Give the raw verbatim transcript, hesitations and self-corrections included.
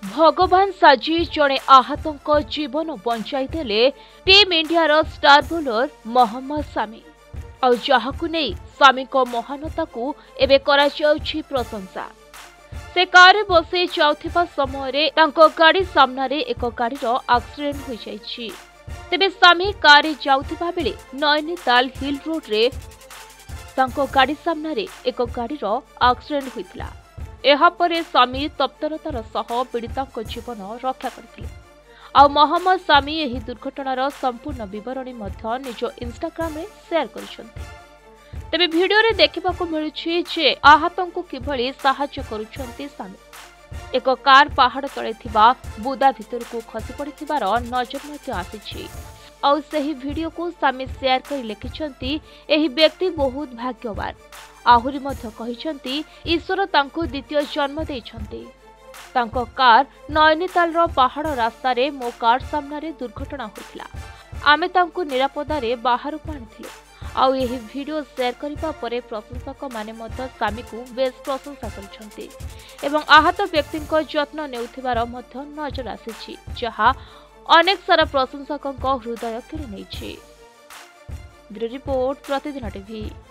भगवान साजी जड़े आहतों जीवन बंचाई देले टीम इंडियार स्टार बोलर मोहम्मद सामी और जहाकु नहीं सामी को महानता को एबे करा जाउछि प्रशंसा। से कार बसे जाउथिबा समय रे तांको गाड़ी सामना रे एक गाड़ी रो एक्सीडेंट हो जाइछि। तेबे सामी कार जाउथिबा बेले नैनीताल हिल रोड रे तांको गाड़ी सामना रे एक गाड़ी रो एक्सीडेंट होइतिला। एहा परे सामी तप्तरतार सह पीड़िता जीवन रक्षा करथिले। आ मोहम्मद सामी एही दुर्घटनार संपूर्ण विवरणी मध्य निज इंस्टाग्राम रे शेयर करिसंती। तेबे वीडियो रे देखिबाकू मिलुछि जे आहतंकु किभଳି सहाय्य करूछंती सामी। एक कार पहाड़ तळे थिबा बुदा भितरकू खसी पड़िथिबार नजर मध्य आसीछि। और सही वीडियो को सामी शेयर कर लिखिछंती एही व्यक्ति बहुत भाग्यवान। आहुरी मध्य कहिछंती ईश्वर तांको द्वितीय जन्म देइछंती। तांको कार नैनीताल रो पहाड़ रास्ता रे मो कार सामना रे दुर्घटना होइतिला। आमे तांको निरापदा रे बाहर को आनिथिले। आउ एही वीडियो शेयर करिबा परे प्रशंसक माने मध्य सामी को बेस प्रशंसा करिछंती एवं आहत व्यक्तिको जत्न नेउथिबार मध्य नजर आसीछि, जहा अनेक सारा प्रशंसकों हृदय किणी नेछि। Bureau report Pratidin TV.